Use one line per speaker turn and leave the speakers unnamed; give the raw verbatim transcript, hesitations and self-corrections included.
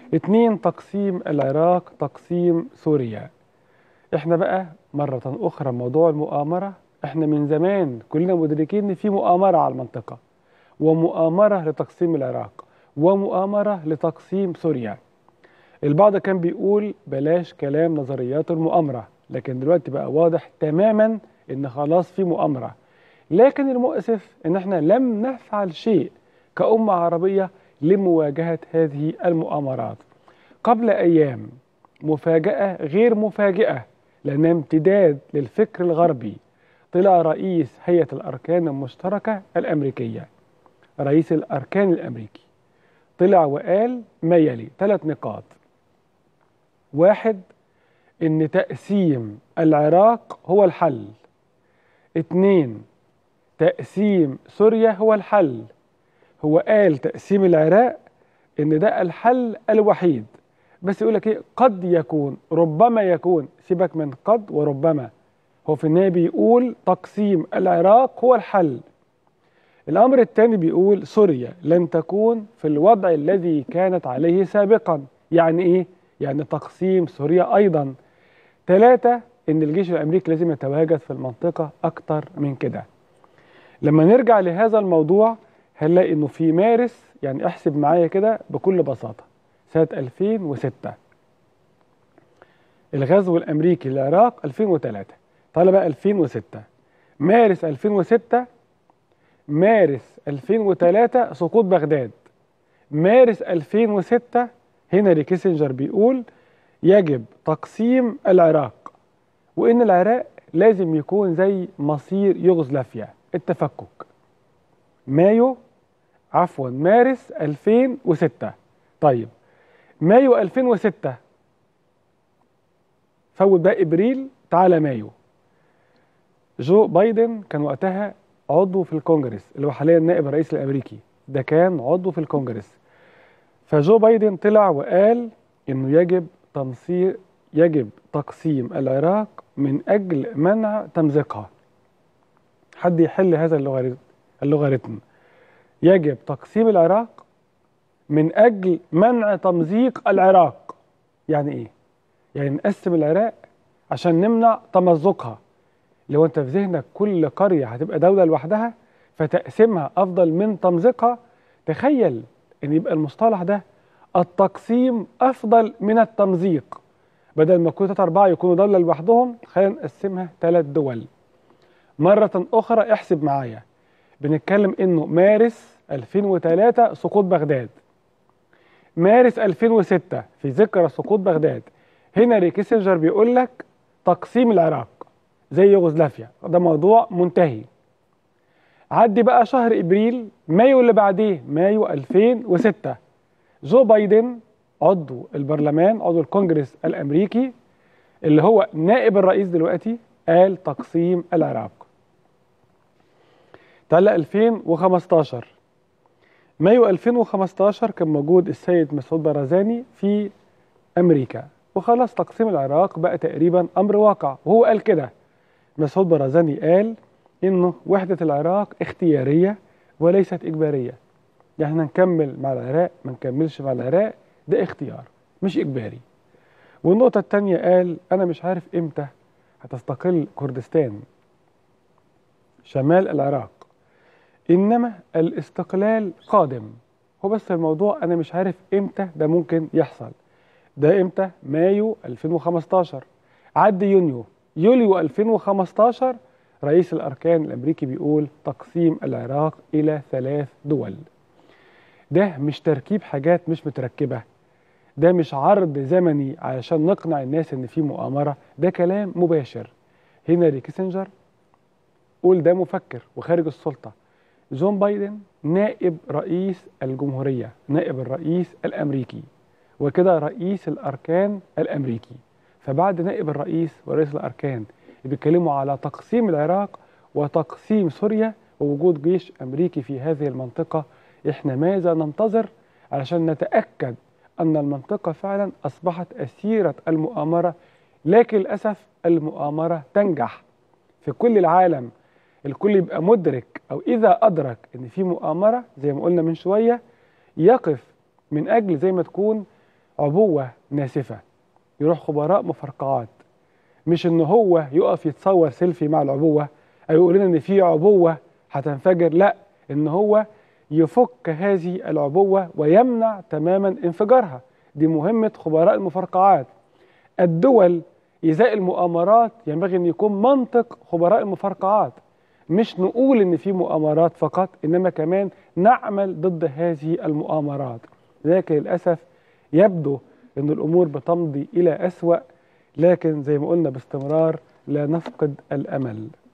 اتنين، تقسيم العراق، تقسيم سوريا. احنا بقى مرة أخرى موضوع المؤامرة، احنا من زمان كلنا مدركين ان في مؤامرة على المنطقة، ومؤامرة لتقسيم العراق، ومؤامرة لتقسيم سوريا. البعض كان بيقول بلاش كلام نظريات المؤامرة، لكن دلوقتي بقى واضح تماما ان خلاص في مؤامرة. لكن المؤسف ان احنا لم نفعل شيء كأمة عربية لمواجهة هذه المؤامرات. قبل أيام مفاجأة غير مفاجئة لأنها امتداد للفكر الغربي، طلع رئيس هيئة الأركان المشتركة الأمريكية، رئيس الأركان الأمريكي، طلع وقال ما يلي ثلاث نقاط. واحد، إن تقسيم العراق هو الحل. اتنين، تقسيم سوريا هو الحل. هو قال تقسيم العراق إن ده الحل الوحيد، بس يقول لك ايه، قد يكون، ربما يكون، سيبك من قد وربما، هو في النهايه بيقول تقسيم العراق هو الحل. الامر الثاني بيقول سوريا لن تكون في الوضع الذي كانت عليه سابقا. يعني ايه؟ يعني تقسيم سوريا ايضا. ثلاثة، ان الجيش الامريكي لازم يتواجد في المنطقه اكتر من كده. لما نرجع لهذا الموضوع هنلاقي انه في مارس، يعني احسب معايا كده بكل بساطه، سنة ألفين وستة الغزو الأمريكي للعراق ألفين وثلاثة، طالع بقى ألفين وستة، مارس ألفين وستة، مارس ألفين وثلاثة سقوط بغداد، مارس ألفين وستة هنري كيسنجر بيقول يجب تقسيم العراق، وإن العراق لازم يكون زي مصير يوغوسلافيا، التفكك. مايو عفوا مارس ألفين وستة. طيب مايو ألفين وستة، فوت بقى ابريل، تعالى مايو، جو بايدن كان وقتها عضو في الكونجرس، اللي هو حاليا نائب الرئيس الامريكي، ده كان عضو في الكونجرس. فجو بايدن طلع وقال انه يجب تمصير يجب تقسيم العراق من اجل منع تمزيقها. حد يحل هذا اللوغاريتم؟ يجب تقسيم العراق من اجل منع تمزيق العراق. يعني ايه؟ يعني نقسم العراق عشان نمنع تمزقها. لو انت في ذهنك كل قرية هتبقى دولة لوحدها، فتقسيمها افضل من تمزيقها. تخيل ان يبقى المصطلح ده التقسيم افضل من التمزيق. بدل ما كل اربعة يكونوا دولة لوحدهم، خلينا نقسمها ثلاث دول. مرة اخرى احسب معايا، بنتكلم انه مارس ألفين وثلاثة سقوط بغداد، مارس ألفين وستة في ذكرى سقوط بغداد هنري كيسنجر بيقول لك تقسيم العراق زي يوغوسلافيا، ده موضوع منتهي. عدي بقى شهر ابريل، مايو اللي بعديه، مايو ألفين وستة، جو بايدن عضو البرلمان، عضو الكونجرس الامريكي، اللي هو نائب الرئيس دلوقتي، قال تقسيم العراق. تعالى ألفين وخمستاشر، مايو ألفين وخمستاشر كان موجود السيد مسعود برزاني في امريكا، وخلاص تقسيم العراق بقى تقريبا امر واقع. وهو قال كده، مسعود برزاني قال انه وحدة العراق اختيارية وليست اجبارية. يعني احنا نكمل مع العراق ما نكملش مع العراق، ده اختيار مش اجباري. والنقطة الثانية قال انا مش عارف امتى هتستقل كردستان شمال العراق، انما الاستقلال قادم. هو بس الموضوع انا مش عارف امتى ده ممكن يحصل. ده امتى؟ مايو ألفين وخمستاشر. عدي يونيو، يوليو ألفين وخمستاشر، رئيس الأركان الأمريكي بيقول تقسيم العراق إلى ثلاث دول. ده مش تركيب حاجات مش متركبة، ده مش عرض زمني علشان نقنع الناس إن في مؤامرة، ده كلام مباشر. هنري كيسنجر قول ده مفكر وخارج السلطة، جون بايدن نائب رئيس الجمهورية، نائب الرئيس الأمريكي، وكده رئيس الأركان الأمريكي. فبعد نائب الرئيس ورئيس الأركان بيتكلموا على تقسيم العراق وتقسيم سوريا ووجود جيش أمريكي في هذه المنطقة. إحنا ماذا ننتظر علشان نتأكد أن المنطقة فعلا أصبحت أسيرة المؤامرة؟ لكن للأسف المؤامرة تنجح في كل العالم. الكل يبقى مدرك، أو إذا أدرك أن في مؤامرة زي ما قلنا من شوية، يقف من أجل زي ما تكون عبوة ناسفة، يروح خبراء مفرقعات، مش ان هو يقف يتصور سيلفي مع العبوة او يقول لنا ان في عبوة هتنفجر، لا، ان هو يفك هذه العبوة ويمنع تماما انفجارها. دي مهمة خبراء المفرقعات. الدول إزاء المؤامرات ينبغي أن يكون منطق خبراء المفرقعات، مش نقول أن في مؤامرات فقط، إنما كمان نعمل ضد هذه المؤامرات. لكن للأسف يبدو أن الأمور بتمضي إلى أسوأ، لكن زي ما قلنا باستمرار لا نفقد الأمل.